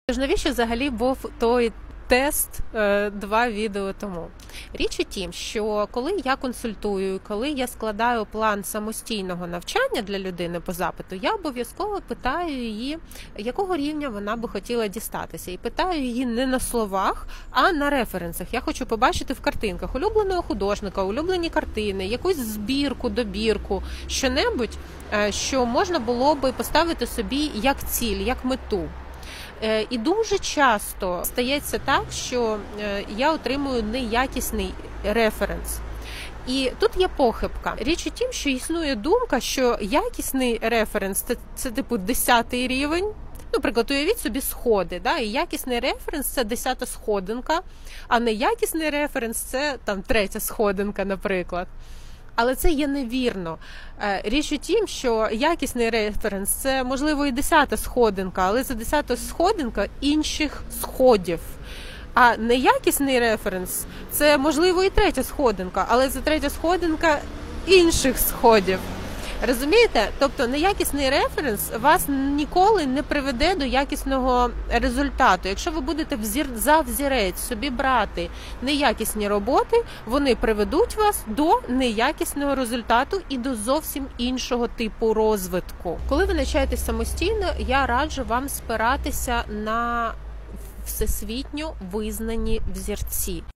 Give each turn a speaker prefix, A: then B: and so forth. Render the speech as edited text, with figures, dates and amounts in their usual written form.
A: Тож навіщо взагалі був той тест 2 відео тому? Річ у тім, що коли я консультую, коли я складаю план самостійного навчання для людини по запиту, я обов'язково питаю її, якого рівня вона би хотіла дістатися. І питаю її не на словах, а на референсах. Я хочу побачити в картинках улюбленого художника, улюблені картини, якусь збірку, добірку, що-небудь, що можна було би поставити собі як ціль, як мету. І дуже часто стається так, що я отримую неякісний референс. І тут є похибка. Річ у тім, що існує думка, що якісний референс – це типу 10-й рівень. Наприклад, уявіть собі сходи, да? І якісний референс – це 10-та сходинка, а неякісний референс – це там 3-я сходинка, наприклад. Але це є невірно. Річ у тім, що якісний референс – це, можливо, і 10-та сходинка, але це 10-та сходинка інших сходів. А неякісний референс – це, можливо, і 3-я сходинка, але це 3-я сходинка інших сходів. Розумієте? Тобто неякісний референс вас ніколи не приведе до якісного результату. Якщо ви будете за взірець собі брати неякісні роботи, вони приведуть вас до неякісного результату і до зовсім іншого типу розвитку. Коли ви навчаєтесь самостійно, я раджу вам спиратися на всесвітньо визнані взірці.